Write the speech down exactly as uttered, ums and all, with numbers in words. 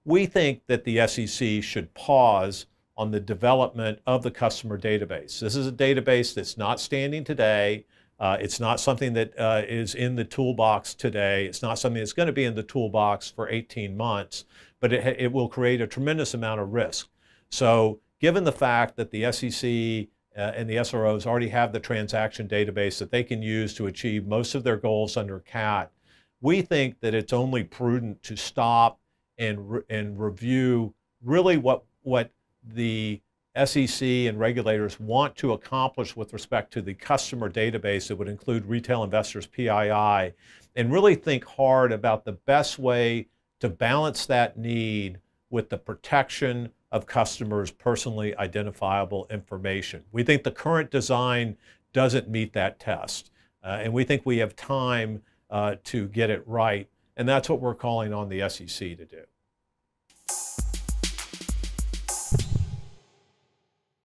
we think that the S E C should pause on the development of the customer database. This is a database that's not standing today. Uh, it's not something that uh, is in the toolbox today. It's not something that's going to be in the toolbox for eighteen months, but it, it will create a tremendous amount of risk. So given the fact that the S E C uh, and the S R Os already have the transaction database that they can use to achieve most of their goals under C A T, we think that it's only prudent to stop and, re and review really what, what the S E C and regulators want to accomplish with respect to the customer database that would include retail investors, P I I, and really think hard about the best way to balance that need with the protection of customers' personally identifiable information. We think the current design doesn't meet that test, uh, and we think we have time uh, to get it right, and that's what we're calling on the S E C to do.